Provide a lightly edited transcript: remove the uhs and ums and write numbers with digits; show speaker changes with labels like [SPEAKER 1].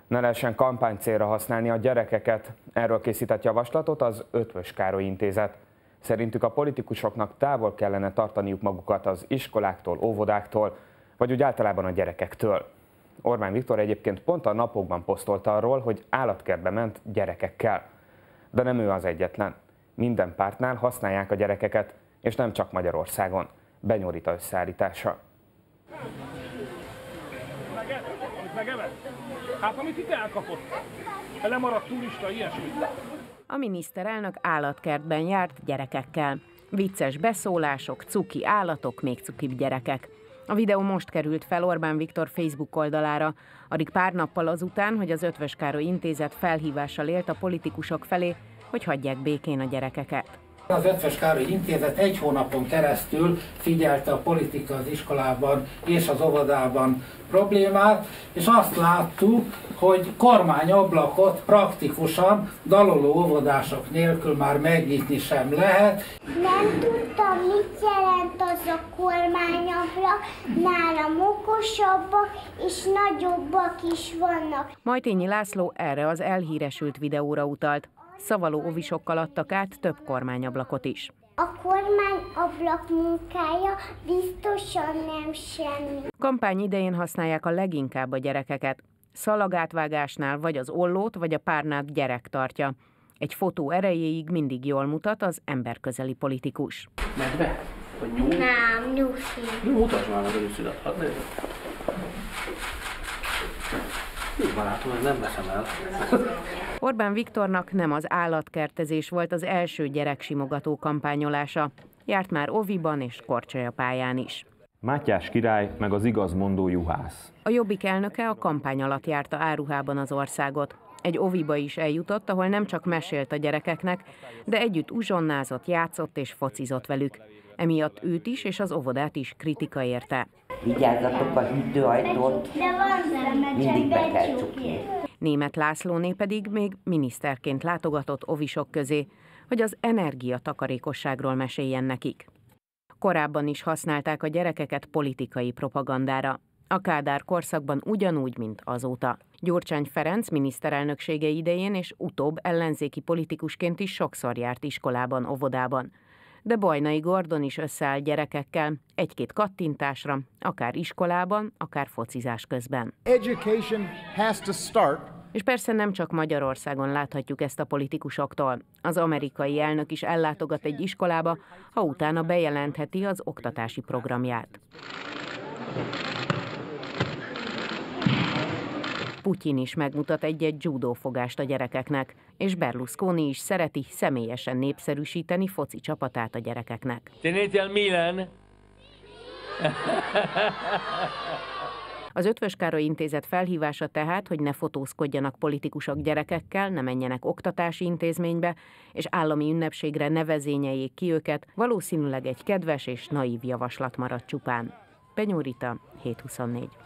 [SPEAKER 1] Ne lehessen kampánycélra használni a gyerekeket, erről készített javaslatot az Eötvös Károly Intézet. Szerintük a politikusoknak távol kellene tartaniuk magukat az iskoláktól, óvodáktól, vagy úgy általában a gyerekektől. Orbán Viktor egyébként pont a napokban posztolt arról, hogy állatkertbe ment gyerekekkel. De nem ő az egyetlen. Minden pártnál használják a gyerekeket, és nem csak Magyarországon. Benyó Rita összeállítása.
[SPEAKER 2] Hát amit itt elkapott, lemaradt turista, ilyesmi.
[SPEAKER 3] A miniszterelnök állatkertben járt gyerekekkel. Vicces beszólások, cuki állatok, még cukibb gyerekek. A videó most került fel Orbán Viktor Facebook oldalára, alig pár nappal azután, hogy az Eötvös Károly Intézet felhívással élt a politikusok felé, hogy hagyják békén a gyerekeket.
[SPEAKER 4] Az Eötvös Károly Intézet 1 hónapon keresztül figyelte a politika az iskolában és az óvodában problémát, és azt láttuk, hogy kormányablakot praktikusan daloló óvodások nélkül már megnyitni sem lehet.
[SPEAKER 5] Nem tudtam, mit jelent az a kormányablak, nálam okosabbak és nagyobbak is vannak.
[SPEAKER 3] Majtényi László erre az elhíresült videóra utalt. Szavaló ovisokkal adtak át több kormányablakot is.
[SPEAKER 5] A kormányablak munkája biztosan nem semmi.
[SPEAKER 3] Kampány idején használják a leginkább a gyerekeket. Szalagátvágásnál vagy az ollót, vagy a párnát gyerek tartja. Egy fotó erejéig mindig jól mutat az emberközeli politikus.
[SPEAKER 6] Medve? Vagy nyúl?
[SPEAKER 5] Nem, nyusi.
[SPEAKER 6] Mutasd már az őszület, hadd nézzük. Jó barátom, ez nem veszem el.
[SPEAKER 3] Orbán Viktornak nem az állatkertezés volt az első gyereksimogató kampányolása. Járt már oviban és korcsolyapályán is.
[SPEAKER 7] Mátyás király meg az igazmondó juhász.
[SPEAKER 3] A Jobbik elnöke a kampány alatt járta áruhában az országot. Egy oviba is eljutott, ahol nem csak mesélt a gyerekeknek, de együtt uzsonnázott, játszott és focizott velük. Emiatt őt is és az óvodát is kritika érte.
[SPEAKER 8] Vigyázzatok, a hűtőajtót mindig be kell csukni.
[SPEAKER 3] Németh Lászlóné pedig még miniszterként látogatott ovisok közé, hogy az energiatakarékosságról meséljen nekik. Korábban is használták a gyerekeket politikai propagandára. A Kádár korszakban ugyanúgy, mint azóta. Gyurcsány Ferenc miniszterelnöksége idején és utóbb ellenzéki politikusként is sokszor járt iskolában, óvodában. De Bajnai Gordon is összeáll gyerekekkel, egy-két kattintásra, akár iskolában, akár focizás közben.
[SPEAKER 9] Education has to start.
[SPEAKER 3] És persze nem csak Magyarországon láthatjuk ezt a politikusoktól. Az amerikai elnök is ellátogat egy iskolába, ha utána bejelentheti az oktatási programját. Putyin is megmutat egy-egy judófogást a gyerekeknek, és Berlusconi is szereti személyesen népszerűsíteni foci csapatát a gyerekeknek.
[SPEAKER 10] Tenete al Milan!
[SPEAKER 3] Az Eötvös Károly Intézet felhívása tehát, hogy ne fotózkodjanak politikusok gyerekekkel, ne menjenek oktatási intézménybe, és állami ünnepségre ne vezényeljék ki őket, valószínűleg egy kedves és naív javaslat maradt csupán. Benyó Rita, 7/24.